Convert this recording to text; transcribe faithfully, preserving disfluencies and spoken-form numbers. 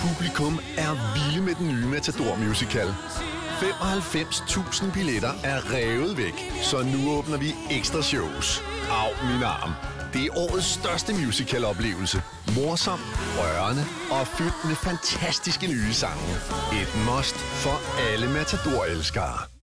Publikum er vilde med den nye Matador Musical. femoghalvfems tusind billetter er revet væk, så nu åbner vi ekstra shows. Au, min arm. Det er årets største musical-oplevelse. Morsom, rørende og fyldt med fantastiske nye sange. Et must for alle Matador-elskere.